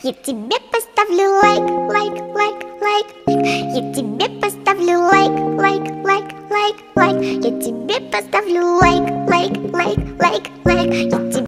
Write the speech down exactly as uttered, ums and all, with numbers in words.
Я тебе поставлю лайк, лайк, лайк, лайк. Я тебе поставлю лайк, лайк, лайк, лайк, лайк. Я тебе поставлю лайк, лайк, лайк, лайк, лайк. Я тебе